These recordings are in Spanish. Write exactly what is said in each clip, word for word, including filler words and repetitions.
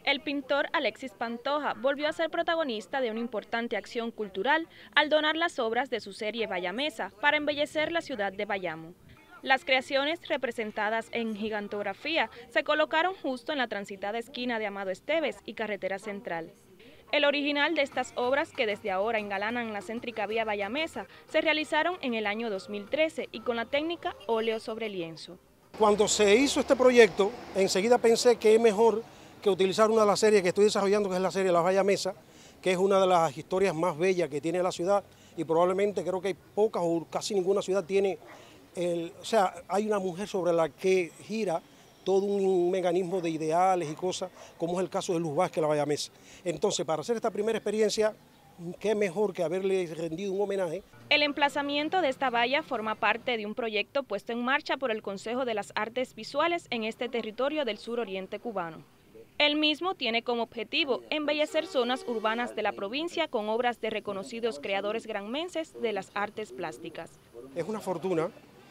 El pintor Alexis Pantoja volvió a ser protagonista de una importante acción cultural al donar las obras de su serie Bayamesa para embellecer la ciudad de Bayamo. Las creaciones representadas en gigantografía se colocaron justo en la transitada esquina de Amado Esteves y Carretera Central. El original de estas obras, que desde ahora engalanan la céntrica vía Bayamesa, se realizaron en el año dos mil trece y con la técnica óleo sobre lienzo. Cuando se hizo este proyecto, enseguida pensé que es mejor que utilizar una de las series que estoy desarrollando, que es la serie La Bayamesa, que es una de las historias más bellas que tiene la ciudad y probablemente creo que hay pocas o casi ninguna ciudad tiene, el, o sea, hay una mujer sobre la que gira todo un mecanismo de ideales y cosas, como es el caso de Luz Vázquez, La Bayamesa. Entonces, para hacer esta primera experiencia, qué mejor que haberle rendido un homenaje. El emplazamiento de esta valla forma parte de un proyecto puesto en marcha por el Consejo de las Artes Visuales en este territorio del suroriente cubano. El mismo tiene como objetivo embellecer zonas urbanas de la provincia con obras de reconocidos creadores granmenses de las artes plásticas. Es una fortuna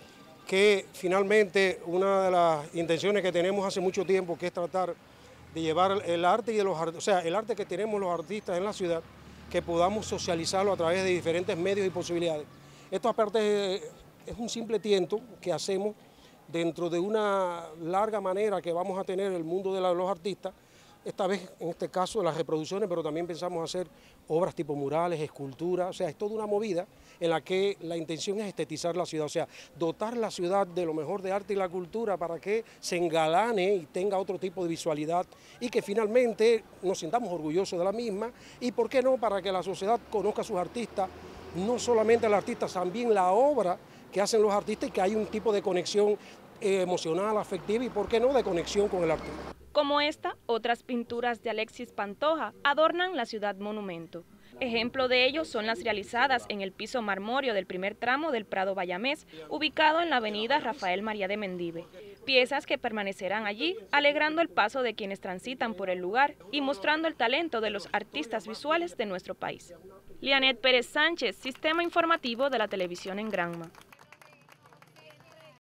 que finalmente una de las intenciones que tenemos hace mucho tiempo, que es tratar de llevar el arte y de los, o sea, el arte que tenemos los artistas en la ciudad, que podamos socializarlo a través de diferentes medios y posibilidades. Esto aparte es un simple tiento que hacemos dentro de una larga manera que vamos a tener el mundo de los artistas, esta vez en este caso de las reproducciones, pero también pensamos hacer obras tipo murales, esculturas, o sea, es toda una movida en la que la intención es estetizar la ciudad, o sea, dotar la ciudad de lo mejor de arte y la cultura para que se engalane y tenga otro tipo de visualidad y que finalmente nos sintamos orgullosos de la misma y, ¿por qué no?, para que la sociedad conozca a sus artistas, no solamente al artista, también la obra que hacen los artistas y que hay un tipo de conexión eh, emocional, afectiva y, ¿por qué no?, de conexión con el arte. Como esta, otras pinturas de Alexis Pantoja adornan la ciudad monumento. Ejemplo de ello son las realizadas en el piso marmóreo del primer tramo del Prado Bayamés, ubicado en la avenida Rafael María de Mendive. Piezas que permanecerán allí, alegrando el paso de quienes transitan por el lugar y mostrando el talento de los artistas visuales de nuestro país. Lianet Pérez Sánchez, Sistema Informativo de la Televisión en Granma.